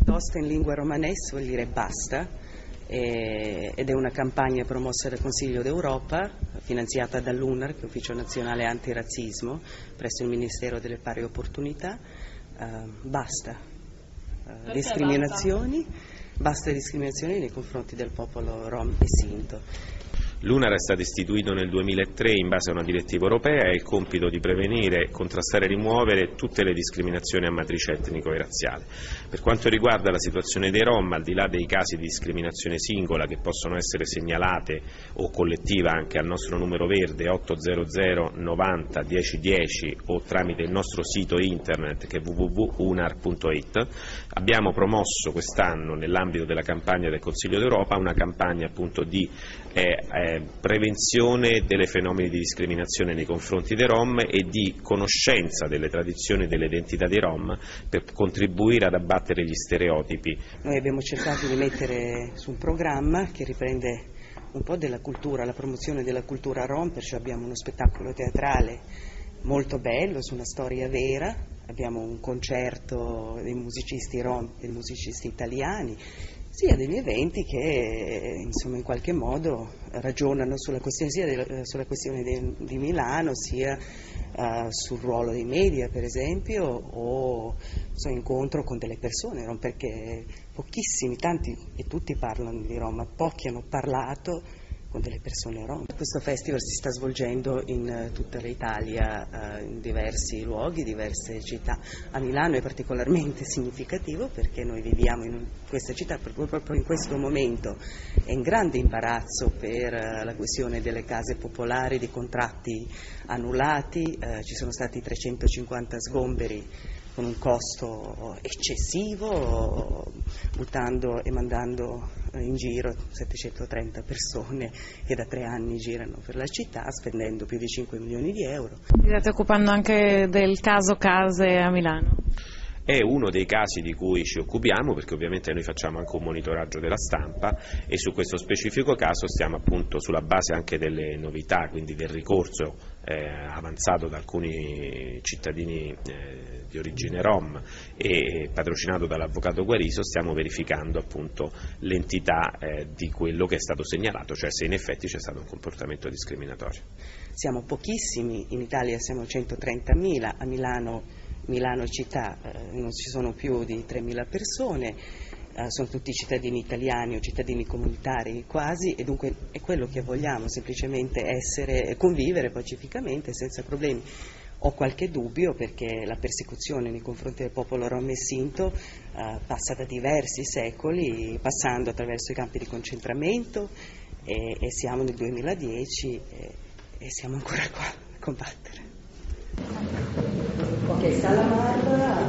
tosta in lingua romanes vuol dire basta, ed è una campagna promossa dal Consiglio d'Europa, finanziata dall'UNAR, che è Ufficio Nazionale Antirazzismo, presso il Ministero delle Pari Opportunità. Basta discriminazioni nei confronti del popolo rom e sinto. L'UNAR è stato istituito nel 2003 in base a una direttiva europea e ha il compito di prevenire, contrastare e rimuovere tutte le discriminazioni a matrice etnico e razziale. Per quanto riguarda la situazione dei Rom, al di là dei casi di discriminazione singola che possono essere segnalate o collettiva anche al nostro numero verde 800 90 1010 o tramite il nostro sito internet che è www.unar.it, abbiamo promosso quest'anno nell'ambito della campagna del Consiglio d'Europa una campagna appunto di prevenzione dei fenomeni di discriminazione nei confronti dei Rom e di conoscenza delle tradizioni e delle identità dei Rom per contribuire ad abbattere gli stereotipi. Noi abbiamo cercato di mettere su un programma che riprende un po' della cultura, la promozione della cultura Rom, perciò abbiamo uno spettacolo teatrale molto bello su una storia vera, abbiamo un concerto dei musicisti Rom e dei musicisti italiani, sia degli eventi che insomma in qualche modo ragionano sulla questione, sia sulla questione di Milano, sia sul ruolo dei media per esempio, o incontro con delle persone Rom, perché pochissimi, tanti e tutti parlano di Rom, ma pochi hanno parlato con delle persone Rom. Questo festival si sta svolgendo in tutta l'Italia, in diversi luoghi, diverse città. A Milano è particolarmente significativo perché noi viviamo in questa città, proprio in questo momento è in grande imbarazzo per la questione delle case popolari, dei contratti annullati, ci sono stati 350 sgomberi con un costo eccessivo, buttando e mandando in giro 730 persone che da 3 anni girano per la città spendendo più di 5 milioni di euro. Vi state occupando anche del caso Case a Milano? È uno dei casi di cui ci occupiamo perché ovviamente noi facciamo anche un monitoraggio della stampa e su questo specifico caso stiamo appunto sulla base anche delle novità, quindi del ricorso avanzato da alcuni cittadini di origine Rom e patrocinato dall'avvocato Guariso, stiamo verificando appunto l'entità di quello che è stato segnalato, cioè se in effetti c'è stato un comportamento discriminatorio. Siamo pochissimi, in Italia siamo 130.000, a Milano città non ci sono più di 3.000 persone, sono tutti cittadini italiani o cittadini comunitari quasi, e dunque è quello che vogliamo, semplicemente convivere pacificamente senza problemi. Ho qualche dubbio perché la persecuzione nei confronti del popolo Rom e Sinto passa da diversi secoli, passando attraverso i campi di concentramento e siamo nel 2010 e siamo ancora qua a combattere. Ok, Salamar